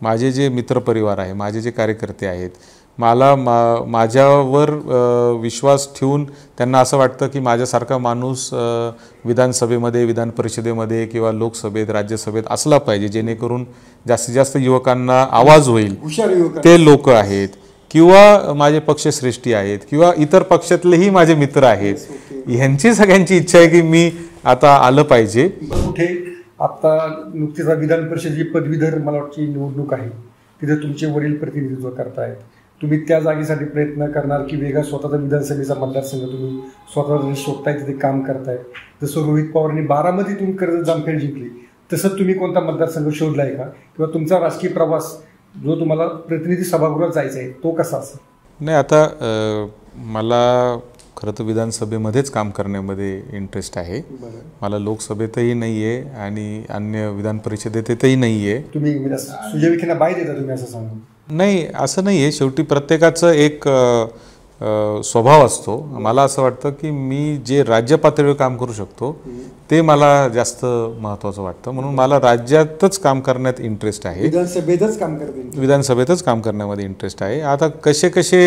माझे जे मित्रपरिवार आहे, माझे जे कार्यकर्ते आहेत, मला माझ्यावर विश्वास ठेवून त्यांना असं वाटतं की माझ्यासारखा माणूस विधानसभेमध्ये, विधान परिषदेमध्ये किंवा लोकसभेत, राज्यसभेत असला पाहिजे, जेणेकरून जास्तीत जास्त युवकांना आवाज होईल, ते लोक आहेत किंवा माझे पक्षश्रेष्ठी आहेत किंवा इतर पक्षातलेही माझे मित्र आहेत, ह्यांची सगळ्यांची इच्छा आहे की मी आता आलं पाहिजे. कुठे आता नुकतीच विधान परिषदेची पदवीधर मला वाटची निवडणूक आहे, तिथे तुमचे वडील प्रतिनिधित्व करतायत, तुम्ही त्या जागेसाठी प्रयत्न करणार की वेगळा स्वतःचा विधानसभेचा मतदारसंघ तुम्ही स्वतः शोधताय, तिथे काम करताय. जसं रोहित पवारांनी बारामतीतून कर्जत जामखेड जिंकली, तसं तुम्ही कोणता मतदारसंघ शोधलाय का? किंवा तुमचा राजकीय प्रवास जो तुम्हाला प्रतिनिधी सभागृहात जायचा आहे तो कसा असेल? नाही, आता मला खरं तर विधानसभेमध्येच काम करण्यामध्ये इंटरेस्ट आहे. मला लोकसभेतही नाही आहे आणि अन्य विधान परिषदेतही नाही आहे. तुम्ही सुजय विखेंना बाय देता तुम्ही असं सांगू? नाही, असं नाही आहे. शेवटी प्रत्येकाचं एक स्वभाव असतो. मला असं वाटतं की मी जे राज्य पातळीवर काम करू शकतो ते मला जास्त महत्त्वाचं वाटतं, म्हणून मला राज्यातच काम करण्यात इंटरेस्ट आहे. विधानसभेतच काम करण्यामध्ये इंटरेस्ट आहे. आता कसे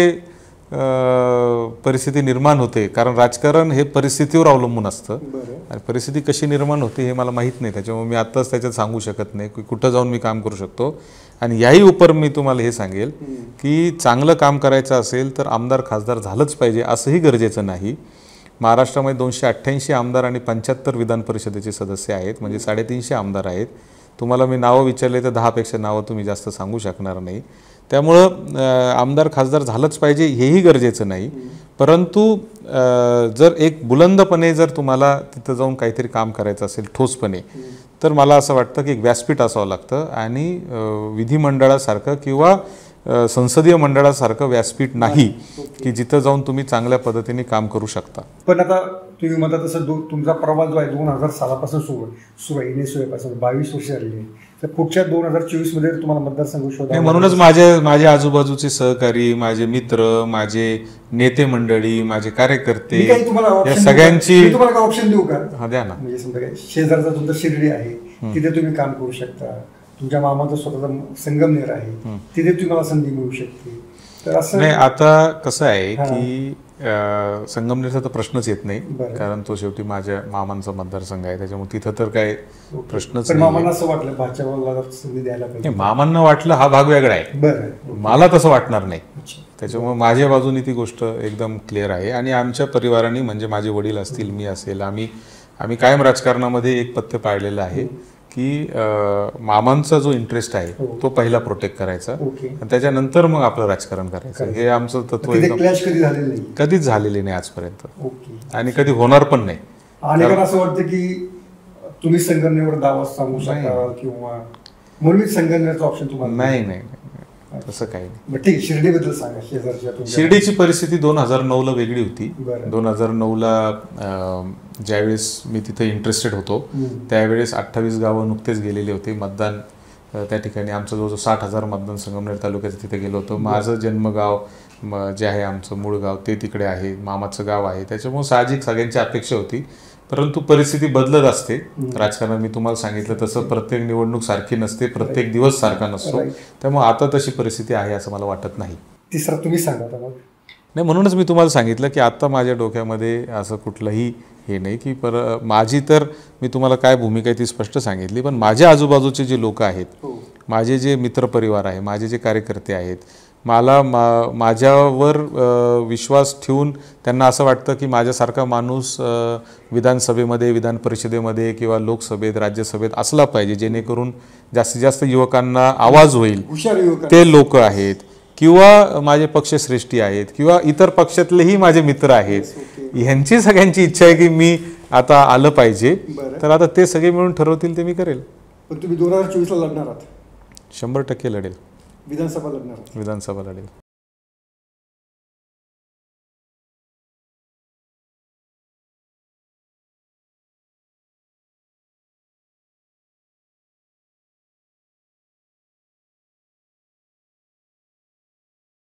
परिस्थिती निर्माण होते, कारण राजकारण हे परिस्थितीवर अवलंबून असतं आणि परिस्थिती कशी निर्माण होते हे मला माहीत नाही, त्याच्यामुळे मी आत्ताच त्याच्यात सांगू शकत नाही की कुठं जाऊन मी काम करू शकतो. आणि याही उपर मी तुम्हाला हे सांगेल की चांगलं काम करायचं असेल तर आमदार खासदार झालंच पाहिजे असंही गरजेचं नाही. महाराष्ट्रामध्ये 288 आमदार आणि 75 विधान परिषदेचे सदस्य आहेत, म्हणजे 350 आमदार आहेत. तुम्हाला मी नावं विचारले तर 10पेक्षा नावं तुम्ही जास्त सांगू शकणार नाही. त्यामुळं आमदार खासदार झालंच पाहिजे हेही गरजेचं नाही, परंतु जर एक बुलंदपणे जर तुम्हाला तिथं जाऊन काहीतरी काम करायचं असेल ठोसपणे, तर मला असं वाटतं की एक व्यासपीठ असावं लागतं आणि विधिमंडळासारखं किंवा संसदीय मंडळासारखं व्यासपीट नाही की जिथं जाऊन तुम्ही चांगल्या पद्धतीने काम करू शकता. पण आता तुम्ही म्हणता तसं तुमचा प्रवास जो आहे 2000 सालापासून सुरू आहे, 22 वर्ष झालेली आहे, तर पुढच्या 2024 मध्ये तुम्हाला मतदारसंघ शोधा. म्हणूनच माझे आजूबाजूचे सहकारी, माझे मित्र, माझे नेते मंडळी, माझे कार्यकर्ते, या सगळ्यांची तुम्हाला ऑप्शन देऊ का? हा, द्या ना. म्हणजे समजा शेजारचा तुमचा शिर्डी आहे, तिथे तुम्ही काम करू शकता. तुमच्या मामाचा स्वतःचा संगमनेर आहे, तिथे तुम्हाला संधी मिळू शकते. तर असं नाही, आता कसं आहे की संगमनेरचा तर प्रश्नच येत नाही, कारण तो शेवटी माझ्या मामांचा मतदारसंघ आहे, त्याच्यामुळे तिथं तर काय प्रश्नच नाही. मामांना असं वाटलं भाजपला संधी द्यायला पाहिजे? मामांना वाटलं हा भाग वेगळा आहे, मला तसं वाटणार नाही. त्याच्यामुळे माझ्या बाजूने ती गोष्ट एकदम क्लिअर आहे. आणि आमच्या परिवाराने, म्हणजे माझे वडील असतील, मी असेल, आम्ही कायम राजकारणामध्ये एक पथ्य पाळलेलं आहे की मामांचा जो इंटरेस्ट आहे तो पहिला प्रोटेक्ट करायचा आणि त्याच्यानंतर मग आपलं राजकारण करायचं. हे आमचं तत्व कधीच झालेले नाही आजपर्यंत आणि कधी होणार पण नाही. अनेकांना असं वाटतं की तुम्ही संगमनेरवर दावा सांगू शकता किंवा म्हणून संगमनेरचा ऑप्शन तुम्हाला? नाही, तसं काही नाही. ठीक, शिर्डीबद्दल सांगा. शेजारच्या शिर्डीची परिस्थिती 2009ला वेगळी होती. 2009ला ज्यावेळेस मी तिथे इंटरेस्टेड होतो त्यावेळेस 28 गावं नुकतेच गेलेले होते. मतदान त्या ठिकाणी आमचं जवळजवळ 60,000 मतदान संगमनेर तालुक्याचं तिथे गेलो होतो. माझं जन्मगाव जे आहे, आमचं मूळ गाव ते तिकडे आहे, मामाचं गाव आहे, त्याच्यामुळे साहजिक सगळ्यांची अपेक्षा होती. परंतु परिस्थिती बदलत असते राजकारणात. मी तुम्हाला सांगितलं तसं प्रत्येक निवडणूक सारखी नसते, प्रत्येक दिवस सारखा नसतो, त्यामुळे आता तशी परिस्थिती आहे असं मला वाटत नाही. तिसरा तुम्ही सांगा. नाही, म्हणूनच मी तुम्हाला सांगितलं की आता माझ्या डोक्यामध्ये असं कुठलंही हे नाही की माझी तर मी तुम्हाला काय भूमिका आहे ती स्पष्ट सांगितली, पण माझ्या आजूबाजूचे जे लोक आहेत, माझे जे मित्रपरिवार आहे, माझे जे कार्यकर्ते आहेत, मला माझ्यावर विश्वास ठेवून त्यांना असं वाटतं की माझ्यासारखा माणूस विधानसभेमध्ये, विधान परिषदेमध्ये किंवा लोकसभेत, राज्यसभेत असला पाहिजे, जेणेकरून जास्तीत जास्त युवकांना आवाज होईल, ते लोक आहेत किंवा माझे पक्षश्रेष्ठी आहेत किंवा इतर पक्षातलेही माझे मित्र आहेत, ह्यांची सगळ्यांची इच्छा आहे की मी आता आलं पाहिजे. तर आता ते सगळे मिळून ठरवतील ते मी करेल. पण तुम्ही 2024ला लढणार आहात? 100% लढेल. विधानसभा लढणार? विधानसभा लढेल.